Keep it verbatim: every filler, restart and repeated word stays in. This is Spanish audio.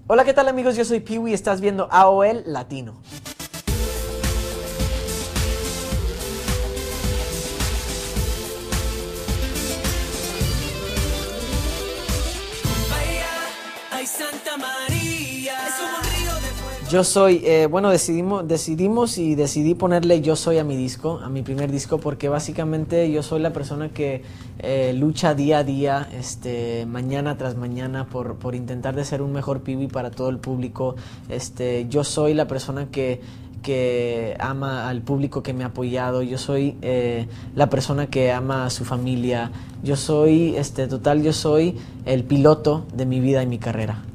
Hola, ¿qué tal amigos? Yo soy Piwi y estás viendo A O L Latino. Yo soy, eh, bueno, decidimos, decidimos y decidí ponerle Yo Soy a mi disco, a mi primer disco, porque básicamente yo soy la persona que eh, lucha día a día, este, mañana tras mañana, por, por intentar de ser un mejor Piwi para todo el público. Este, yo soy la persona que, que ama al público que me ha apoyado, yo soy eh, la persona que ama a su familia, yo soy, este, total, yo soy el piloto de mi vida y mi carrera.